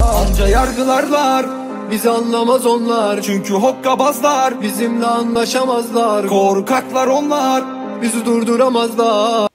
Anca yargılarlar, bizi anlamaz onlar. Çünkü hokkabazlar bizimle anlaşamazlar. Korkaklar onlar, bizi durduramazlar.